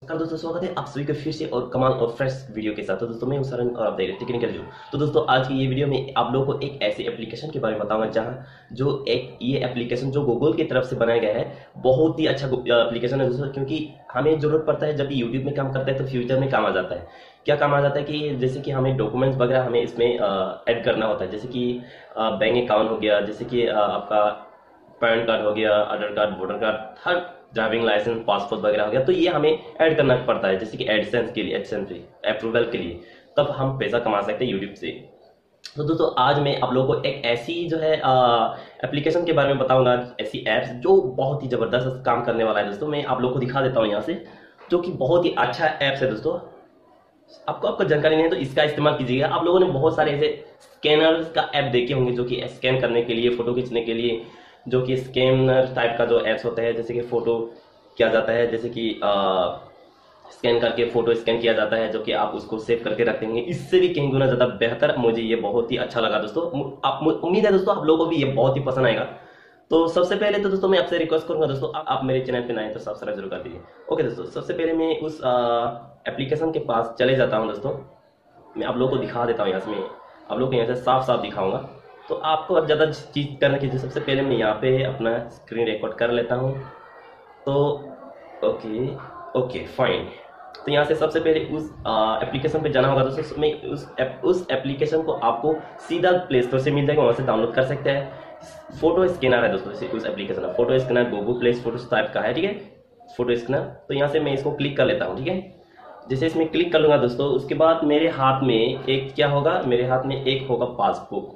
नमस्कार दोस्तों, स्वागत है आप सभी का फिर से और कमाल और फ्रेश वीडियो के साथ। तो दोस्तों मैं हूं सरन और आप देख रहे हैं टेक्निकल जो। तो दोस्तों आज की ये वीडियो में आप लोगों को एक ऐसी एप्लीकेशन के बारे में बताऊंगा जहां जो एक ये एप्लीकेशन जो गूगल की तरफ से बनाया गया है, बहुत ही अच्छा एप्लीकेशन है दोस्तों। क्योंकि हमें जरूरत पड़ता है जब भी यूट्यूब में काम करता है तो फ्यूचर में काम आ जाता है। क्या काम आ जाता है कि जैसे कि हमें डॉक्यूमेंट्स वगैरह हमें इसमें ऐड करना होता है, जैसे कि बैंक अकाउंट हो गया, जैसे कि आपका पैन कार्ड हो गया, आधार कार्ड, वोटर कार्ड, हर ड्राइविंग लाइसेंस, पासपोर्ट वगैरह हो गया, तो ये हमें ऐड करना पड़ता है। जैसे कि एडसेंस के लिए, एडसेंस पे अप्रूवल के लिए, तब हम पैसा कमा सकते हैं यूट्यूब से। तो दोस्तों आज मैं आप लोगों को एक ऐसी जो है एप्लीकेशन के बारे में बताऊंगा, ऐसी एप्स जो बहुत ही जबरदस्त काम करने वाला है दोस्तों। मैं आप लोगों को दिखा देता हूँ यहाँ से, जो कि बहुत ही अच्छा एप्स है दोस्तों। आपको जानकारी नहीं है तो इसका इस्तेमाल कीजिएगा। आप लोगों ने बहुत सारे ऐसे स्कैनर का ऐप देखे होंगे जो कि स्कैन करने के लिए, फोटो खींचने के लिए, जो कि स्कैनर टाइप का जो एप्स होता है, जैसे कि फोटो किया जाता है, जैसे कि स्कैन करके फोटो स्कैन किया जाता है, जो कि आप उसको सेव करके रखते होंगे। इससे भी कहीं गुना ज्यादा बेहतर मुझे ये बहुत ही अच्छा लगा दोस्तों। आप उम्मीद है दोस्तों आप लोगों को भी ये बहुत ही पसंद आएगा। तो सबसे पहले तो दोस्तों मैं आपसे रिक्वेस्ट करूंगा दोस्तों, आप मेरे चैनल पे नए हैं तो सब्सक्राइब जरूर कर दीजिए। ओके दोस्तों, सबसे पहले मैं उस एप्लीकेशन के पास चले जाता हूँ दोस्तों। मैं आप लोगों को दिखा देता हूँ, यहाँ से मैं आप लोग को यहाँ से साफ साफ दिखाऊंगा। तो आपको अब ज़्यादा चीज़ करने की, सबसे पहले मैं यहाँ पे अपना स्क्रीन रिकॉर्ड कर लेता हूँ। तो ओके ओके फाइन। तो यहाँ से सबसे पहले उस एप्लीकेशन पे जाना होगा दोस्तों। मैं उस एप्लीकेशन को आपको सीधा प्ले स्टोर से मिल जाएगा, वहाँ से डाउनलोड कर सकते हैं। फोटो स्कैनर है दोस्तों, उस एप्लीकेशन का photo scanner Google play photo type का है, ठीक है, फोटो स्कैनर। तो यहाँ से मैं इसको क्लिक कर लेता हूँ, ठीक है। जैसे इसमें क्लिक कर लूंगा दोस्तों, उसके बाद मेरे हाथ में एक क्या होगा, मेरे हाथ में एक होगा पासबुक,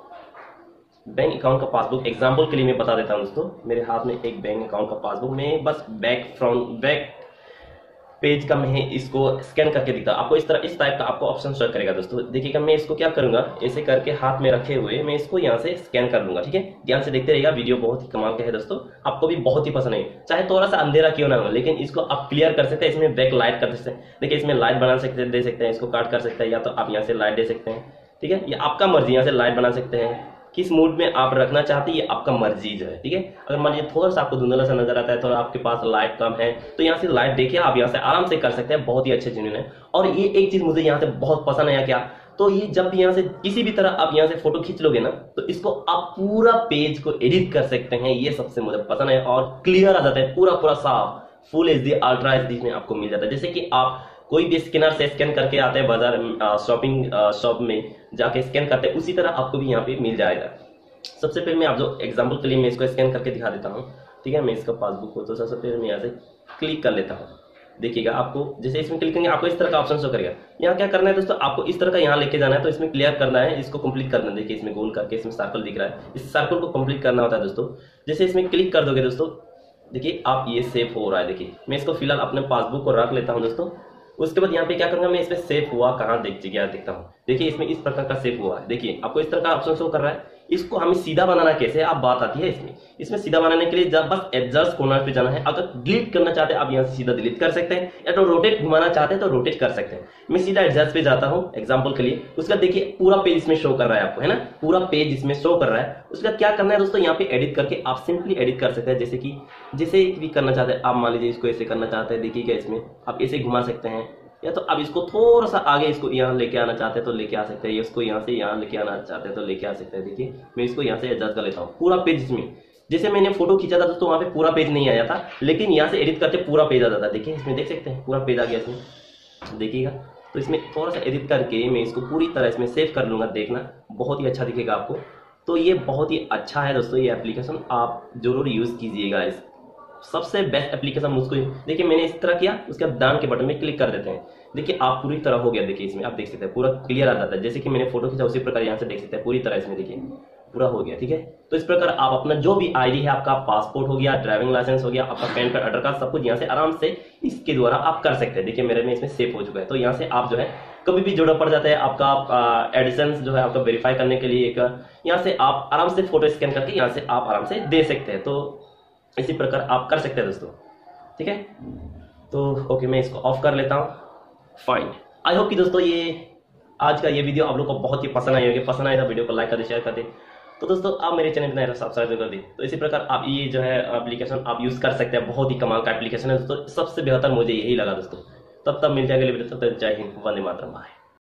बैंक अकाउंट का पासबुक। एग्जांपल के लिए मैं बता देता हूं दोस्तों, मेरे हाथ में एक बैंक अकाउंट का पासबुक, मैं बस बैक पेज का मैं इसको स्कैन करके दिखता हूं आपको। इस टाइप का आपको ऑप्शन शो करेगा दोस्तों। देखिएगा, मैं इसको क्या करूंगा, ऐसे करके हाथ में रखे हुए मैं इसको यहाँ से स्कैन कर लूंगा, ठीक है। ध्यान से देखते रहिएगा, वीडियो बहुत ही कमाल का है दोस्तों, आपको भी बहुत ही पसंद है। चाहे थोड़ा सा अंधेरा क्यों ना हो, लेकिन इसको आप क्लियर कर सकते हैं। इसमें बैक लाइट कर सकते हैं, देखिए इसमें लाइट बना सकते हैं, दे सकते हैं, इसको काट कर सकते हैं, या तो आप यहाँ से लाइट दे सकते हैं, ठीक है। ये आपका मर्जी, यहाँ से लाइट बना सकते हैं, किस मूड में आप रखना चाहते हैं ये आपका मर्जी जो है, ठीक है। अगर मान लीजिए थोड़ा सा आपको धुंधला सा नजर आता है, थोड़ा आपके पास लाइट कम है, तो यहाँ से लाइट देखिए, आप यहाँ से आराम से कर सकते हैं, बहुत ही अच्छे जेन्युइन है। और ये एक चीज मुझे यहाँ से बहुत पसंद आया, क्या, तो ये जब भी यहाँ से किसी भी तरह आप यहाँ से फोटो खींच लोगे ना, तो इसको आप पूरा पेज को एडिट कर सकते हैं। ये सबसे मुझे पसंद है, और क्लियर आ जाता है, पूरा पूरा साफ, फुल एचडी, अल्ट्रा एचडी में आपको मिल जाता है। जैसे कि आप कोई भी स्कैनर से स्कैन करके आते हैं बाजार शॉपिंग शॉप में जाके स्कैन करते हैं, उसी तरह आपको भी यहाँ पे मिल जाएगा। सबसे पहले मैं आप जो एग्जांपल के लिए मैं इसको स्कैन करके दिखा देता हूँ, ठीक है। मैं इसका पासबुक हो, तो सबसे पहले मैं यहाँ से क्लिक कर लेता हूँ। देखिएगा, आपको जैसे इसमें क्लिक करेंगे आपको इस तरह का ऑप्शन शो करेगा। यहाँ क्या करना है दोस्तों, आपको इस तरह का यहाँ लेके जाना है, तो इसमें क्लियर करना है, इसको कंप्लीट करना है। देखिए इसमें गोल करके इसमें सर्कल दिख रहा है, इस सर्कल को कंप्लीट करना होता है दोस्तों। जैसे इसमें क्लिक कर दोगे दोस्तों, देखिए आप ये सेव हो रहा है। देखिए मैं इसको फिलहाल अपने पासबुक को रख लेता हूँ दोस्तों। उसके बाद यहाँ पे क्या करूंगा, मैं इसमें सेव हुआ कहाँ देखता हूँ। देखिए इसमें इस प्रकार का सेव हुआ है, देखिए आपको इस तरह का ऑप्शन शो कर रहा है। इसको हमें सीधा बनाना कैसे, आप बात आती है इसमें सीधा बनाने के लिए जब बस एडजस्ट कॉर्नर पे जाना है। अगर डिलीट करना चाहते हैं आप यहाँ से सीधा डिलीट कर सकते हैं, या तो रोटेट घुमाना चाहते हैं तो रोटेट कर सकते हैं। मैं सीधा एडजस्ट पे जाता हूँ एग्जांपल के लिए। उसका देखिए पूरा पेज इसमें शो कर रहा है आपको, है ना, पूरा पेज इसमें शो कर रहा है। उसका क्या करना है दोस्तों, यहाँ पे एडिट करके आप सिंपली एडिट कर सकते हैं। जैसे भी करना चाहते हैं आप, मान लीजिए इसको ऐसे करना चाहते हैं, देखिएगा इसमें आप ऐसे घुमा सकते हैं, या तो अब इसको थोड़ा सा आगे इसको यहाँ लेके आना चाहते हैं तो लेके आ सकते हैं, इसको यहाँ से यहाँ लेके आना चाहते हैं तो लेके आ सकते हैं। देखिए मैं इसको यहाँ से एडजस्ट कर लेता हूँ, पूरा पेज इसमें। जैसे मैंने फोटो खींचा था दोस्तों, वहाँ पे पूरा पेज नहीं आया था, लेकिन यहाँ से एडिट करके पूरा पेज आ जाता है। देखिए इसमें देख सकते हैं पूरा पेज आ गया इसमें, देखिएगा। तो इसमें थोड़ा सा एडिट करके मैं इसको पूरी तरह इसमें सेव कर लूंगा, देखना बहुत ही अच्छा दिखेगा आपको। तो ये बहुत ही अच्छा है दोस्तों, ये एप्लीकेशन आप जरूर यूज कीजिएगा। इस सबसे बेस्ट एप्लीकेशन मुझको, देखिए मैंने इस तरह किया, उसके बाद डन के बटन में क्लिक कर देते हैं। देखिए आप पूरी तरह हो गया, देखिए इसमें आप देख सकते हैं पूरा क्लियर आ जाता है। जैसे कि मैंने फोटो खींचा उसी प्रकार यहाँ से देख सकते हैं पूरी तरह इसमें देखिए पूरा हो गया, ठीक है। तो इस प्रकार आप अपना जो भी आईडी है, आपका पासपोर्ट हो गया, ड्राइविंग लाइसेंस हो गया, आपका पैन कार्ड, आधार कार्ड, सब कुछ यहाँ से आराम से इसके द्वारा आप कर सकते हैं। देखिए मेरे में इसमें सेव हो चुका है। तो यहाँ से आप जो है कभी भी जरूरत पड़ जाता है आपका एडिशंस जो है आपका वेरीफाई करने के लिए, एक यहाँ से आप आराम से फोटो स्कैन करके यहाँ से आप आराम से दे सकते हैं। तो इसी प्रकार आप कर सकते हैं दोस्तों, ठीक है। तो ओके मैं इसको ऑफ कर लेता हूँ, फाइन। आई होप कि दोस्तों ये आज का ये वीडियो आप लोग को बहुत ही पसंद आई होगी। पसंद आए तो वीडियो को लाइक कर दे, शेयर कर दे। तो दोस्तों आप मेरे चैनल पर नए सब्सक्राइब कर दी। तो इसी प्रकार आप ये जो है एप्लीकेशन आप यूज कर सकते हैं, बहुत ही कमाल का एप्लीकेशन है दोस्तों। सबसे बेहतर मुझे यही लगा दोस्तों। तब मिल जाएगा, तब तक जय हिंद, वंदे मातरम, बाय।